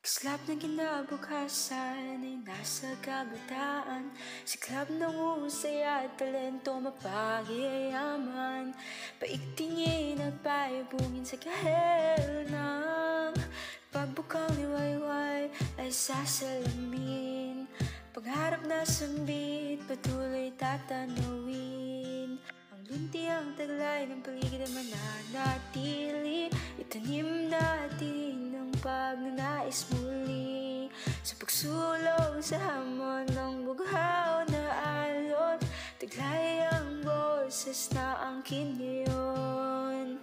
Kislap ng kinabukasan ay nasa kabataan. Siklab ng husay at talento mapagyayaman. Paigtingin at paibungin sa kahel ng pagbukang liwayway ay sasalamin. Pagharap na sambit, patuloy tatanawin. Ang lunti ang taglay ng paligid ay mananatili. Itanim natin ang pagnanais muli sa pagsulong sa hamon ng bughaw na alon. Taglay ang boses na angkin ngayon.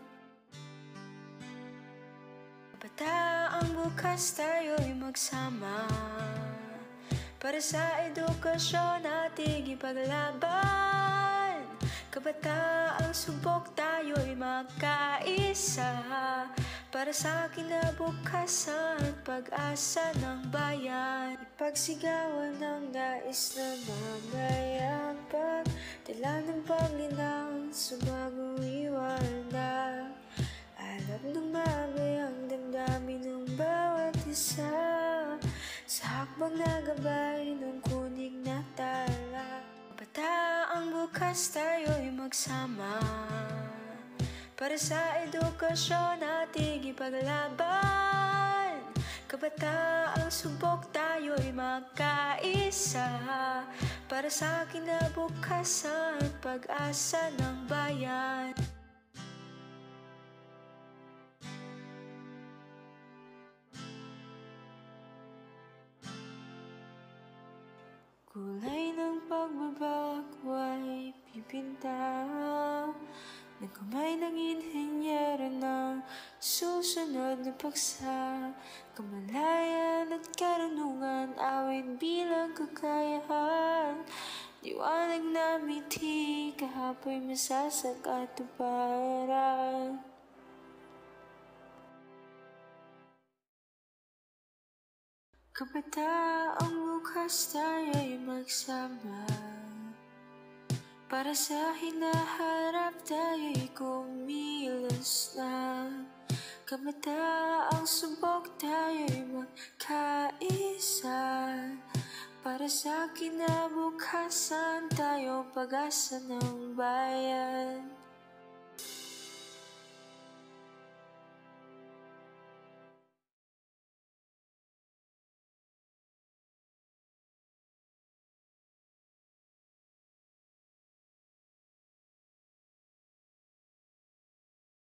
Kabataang bukas tayo'y magsama para sa edukasyon ating ipaglaban. Kabataang subok tayo'y makaisa para sa kinabukasan at pag-asa ng bayan. Ipagsigawan ng nais na mamayang pagdala ng paglinang sa bagong iwanan. Alam ng mamayang damdamin ng bawat isa sa hakbang na gabay ng kunig na tala. Kabataang bukas tayo'y magsama para sa edukasyon ating ipaglaban. Kabataang subok tayo'y makaisa para sa kinabukasan at pag-asa ng bayan. Kulay ng pagbabago ay pipinta ng kamay ng inhenyero ng susunod na paksa. Kamalayan at karunungan, awit bilang kakayahan. Liwanag na miti, kahapoy masasakatuparan. Kabataang bukas tayo'y magsama para sa hinaharap tayo'y kumilos na. Kabataang subok tayo'y magkaisa para sa kinabukasan tayo pag-asa ng bayan.